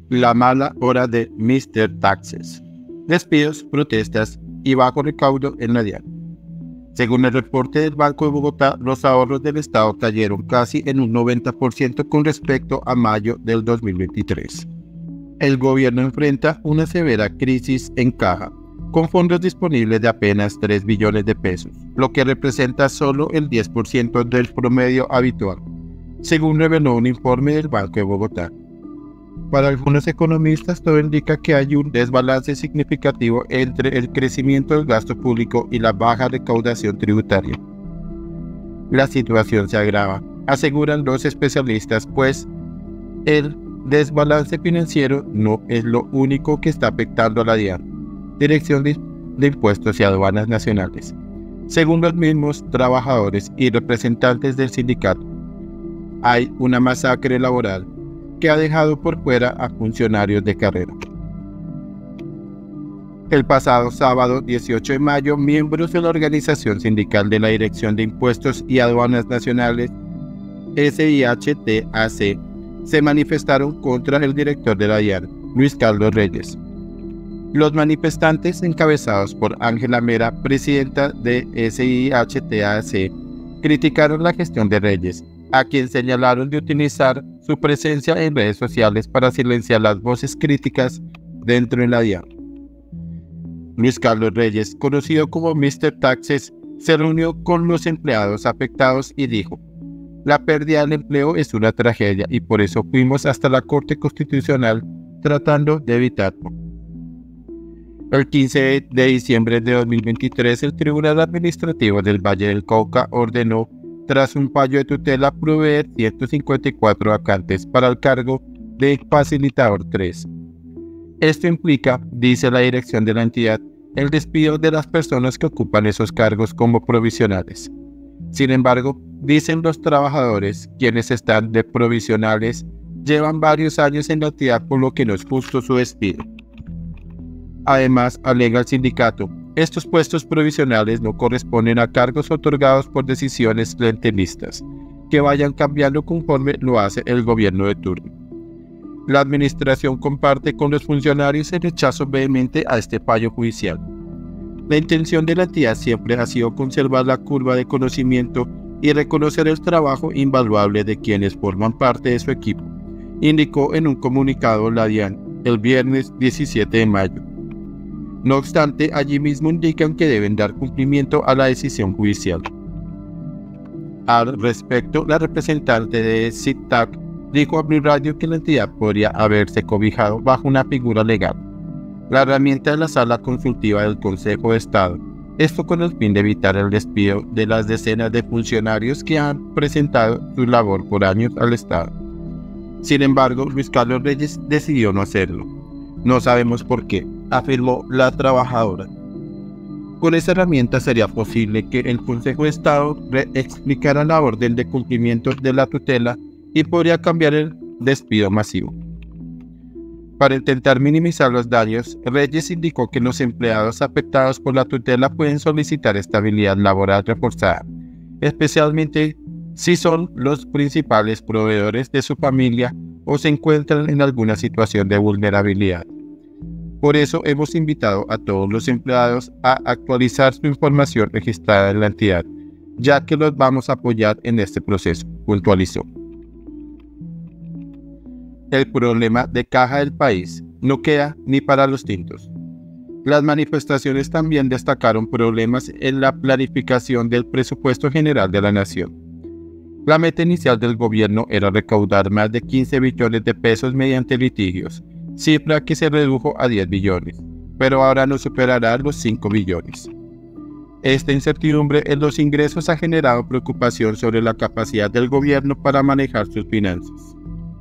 La mala hora de Mr. Taxes. Despidos, protestas y bajo recaudo en la DIAN. Según el reporte del Banco de Bogotá, los ahorros del Estado cayeron casi en un 90% con respecto a mayo del 2023. El gobierno enfrenta una severa crisis en caja, con fondos disponibles de apenas 3 billones de pesos, lo que representa solo el 10% del promedio habitual, según reveló un informe del Banco de Bogotá. Para algunos economistas, todo indica que hay un desbalance significativo entre el crecimiento del gasto público y la baja recaudación tributaria. La situación se agrava, aseguran los especialistas, pues el desbalance financiero no es lo único que está afectando a la DIAN, Dirección de Impuestos y Aduanas Nacionales. Según los mismos trabajadores y representantes del sindicato, hay una masacre laboral que ha dejado por fuera a funcionarios de carrera. El pasado sábado 18 de mayo, miembros de la organización sindical de la Dirección de Impuestos y Aduanas Nacionales, SIHTAC, se manifestaron contra el director de la DIAN, Luis Carlos Reyes. Los manifestantes, encabezados por Ángela Mera, presidenta de SIHTAC, criticaron la gestión de Reyes, a quien señalaron de utilizar su presencia en redes sociales para silenciar las voces críticas dentro de la DIAN. Luis Carlos Reyes, conocido como Mr. Taxes, se reunió con los empleados afectados y dijo: "La pérdida del empleo es una tragedia y por eso fuimos hasta la Corte Constitucional tratando de evitarlo". El 15 de diciembre de 2023, el Tribunal Administrativo del Valle del Cauca ordenó, tras un fallo de tutela, proveer 154 vacantes para el cargo de facilitador 3. Esto implica, dice la dirección de la entidad, el despido de las personas que ocupan esos cargos como provisionales. Sin embargo, dicen los trabajadores, quienes están de provisionales, llevan varios años en la entidad, por lo que no es justo su despido. Además, alega el sindicato, estos puestos provisionales no corresponden a cargos otorgados por decisiones clientelistas, que vayan cambiando conforme lo hace el gobierno de turno. La administración comparte con los funcionarios el rechazo vehemente a este fallo judicial. La intención de la entidad siempre ha sido conservar la curva de conocimiento y reconocer el trabajo invaluable de quienes forman parte de su equipo, indicó en un comunicado la DIAN el viernes 17 de mayo. No obstante, allí mismo indican que deben dar cumplimiento a la decisión judicial. Al respecto, la representante de SIHTAC dijo a Blue Radio que la entidad podría haberse cobijado bajo una figura legal, la herramienta de la Sala Consultiva del Consejo de Estado, esto con el fin de evitar el despido de las decenas de funcionarios que han presentado su labor por años al Estado. Sin embargo, Luis Carlos Reyes decidió no hacerlo. No sabemos por qué, afirmó la trabajadora. Con esa herramienta sería posible que el Consejo de Estado explicara la orden de cumplimiento de la tutela y podría cambiar el despido masivo. Para intentar minimizar los daños, Reyes indicó que los empleados afectados por la tutela pueden solicitar estabilidad laboral reforzada, especialmente si son los principales proveedores de su familia o se encuentran en alguna situación de vulnerabilidad. Por eso hemos invitado a todos los empleados a actualizar su información registrada en la entidad, ya que los vamos a apoyar en este proceso, puntualizó. El problema de caja del país no queda ni para los tintos. Las manifestaciones también destacaron problemas en la planificación del presupuesto general de la nación. La meta inicial del gobierno era recaudar más de 15 billones de pesos mediante litigios, cifra que se redujo a 10 billones, pero ahora no superará los 5 billones. Esta incertidumbre en los ingresos ha generado preocupación sobre la capacidad del gobierno para manejar sus finanzas.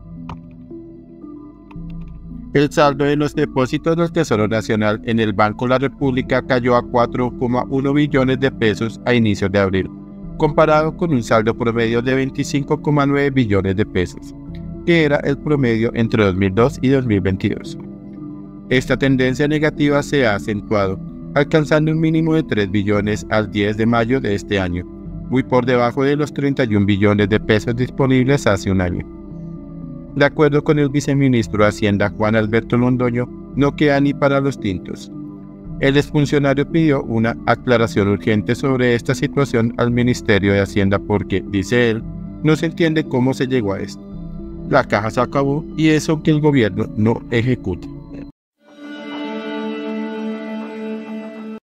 El saldo de los depósitos del Tesoro Nacional en el Banco de la República cayó a 4,1 billones de pesos a inicios de abril, comparado con un saldo promedio de 25,9 billones de pesos, que era el promedio entre 2002 y 2022. Esta tendencia negativa se ha acentuado, alcanzando un mínimo de 3 billones al 10 de mayo de este año, muy por debajo de los 31 billones de pesos disponibles hace un año. De acuerdo con el viceministro de Hacienda Juan Alberto Londoño, no queda ni para los tintos. El exfuncionario pidió una aclaración urgente sobre esta situación al Ministerio de Hacienda porque, dice él, no se entiende cómo se llegó a esto. La caja se acabó y eso que el gobierno no ejecuta.